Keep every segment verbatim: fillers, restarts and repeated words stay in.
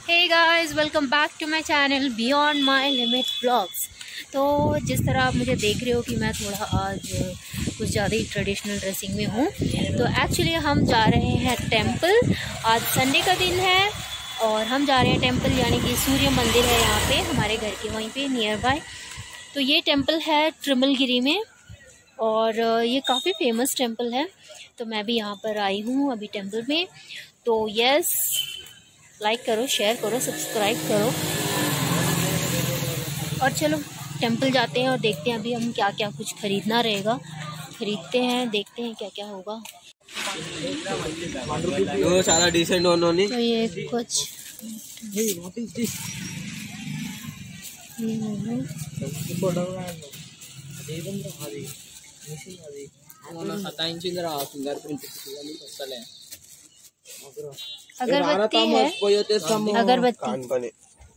Hey guys, welcome back to my channel beyond my limit blogs. तो जिस तरह आप मुझे देख रहे हो कि मैं थोड़ा आज कुछ ज़्यादा ही ट्रेडिशनल ड्रेसिंग में हूँ, तो एक्चुअली हम जा रहे हैं टेंपल। आज संडे का दिन है और हम जा रहे हैं टेंपल, यानी कि सूर्य मंदिर है यहाँ पे हमारे घर के वहीं पे नियर बाय। तो ये टेंपल है त्रिमलगिरी में और ये काफ़ी फेमस टेंपल है। तो मैं भी यहाँ पर आई हूँ अभी टेंपल में। तो यस, लाइक करो, शेयर करो, सब्सक्राइब करो और चलो टेंपल जाते हैं और देखते हैं अभी हम क्या क्या कुछ खरीदना रहेगा। खरीदते हैं, देखते हैं क्या क्या होगा। చాలా డీసెంట్ ఉన్నోని तो ये कुछ अगरबत्ती है, अगरबत्ती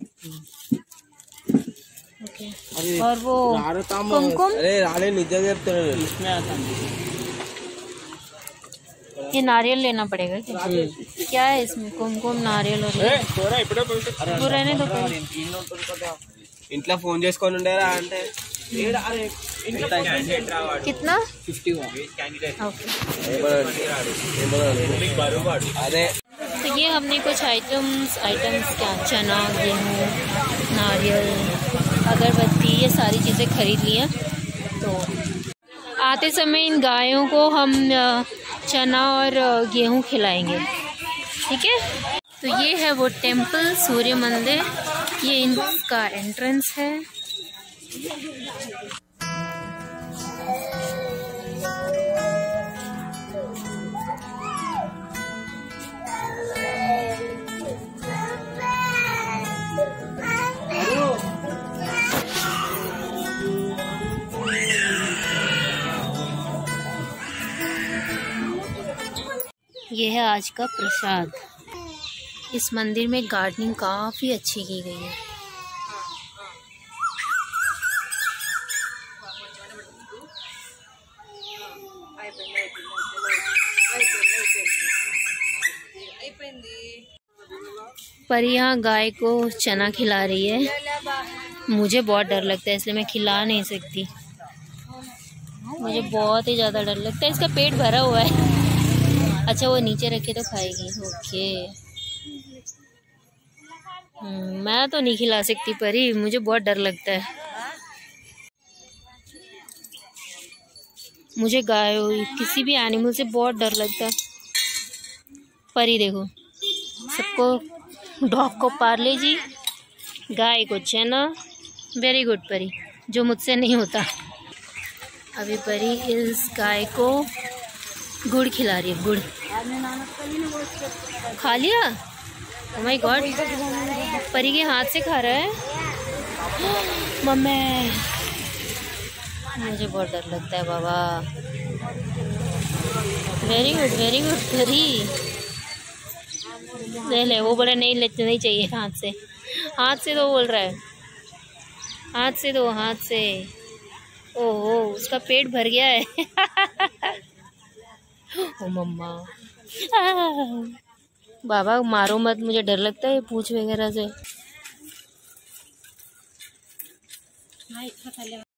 ओके। और वो कुमकुम, अरे राले निजंगा చెప్తాను ये नारियल लेना पड़ेगा क्या? क्या है इसमें? कुमकुम, नारियल और वो रहने दो पहले। ఇంట్లో ఫోన్ చేసుకొని ఉండేరా అంటే कितना? फिफ्टी अरे तो ये हमने कुछ आइटम्स आइटम्स क्या चना, गेहूँ, नारियल, अगरबत्ती, ये सारी चीज़ें खरीद ली हैं। तो आते समय इन गायों को हम चना और गेहूँ खिलाएंगे, ठीक है। तो ये है वो टेंपल सूर्य मंदिर, ये इनका एंट्रेंस है। ये है आज का प्रसाद। इस मंदिर में गार्डनिंग काफ़ी अच्छी की गई है। पर यहाँ गाय को चना खिला रही है। मुझे बहुत डर लगता है, इसलिए मैं खिला नहीं सकती। मुझे बहुत ही ज़्यादा डर लगता है। इसका पेट भरा हुआ है। अच्छा, वो नीचे रखे तो खाएगी, ओके। मैं तो नहीं खिला सकती परी, मुझे बहुत डर लगता है। मुझे गाय किसी भी एनिमल से बहुत डर लगता है। परी देखो, सबको, डॉग को पार्ले जी, गाय को चना। वेरी गुड परी, जो मुझसे नहीं होता। अभी परी इस गाय को गुड़ खिला रही है। गुड़ खा लिया? ओह माय गॉड, परी के हाथ से खा रहा है। मम्मी, मुझे बहुत डर लगता है बाबा। Very good, very good Pari. ले ले, वो बोला नहीं लेते, नहीं चाहिए हाथ से। हाथ से तो बोल रहा है, हाथ से दो, हाथ से। ओह, उसका पेट भर गया है। ओ मम्मा, बाबा मारो मत, मुझे डर लगता है पूंछ वगैरह से।